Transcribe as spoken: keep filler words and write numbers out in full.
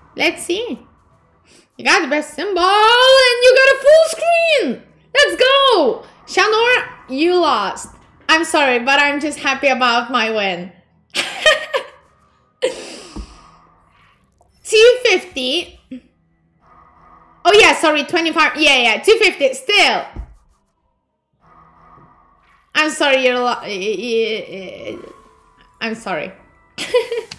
Let's see. You got the best symbol and you got a full screen. Let's go. Shanor, you lost. I'm sorry, but I'm just happy about my win. two fifty. Oh yeah, sorry, twenty-five. Yeah, yeah, two fifty still. I'm sorry, you're lo I'm sorry.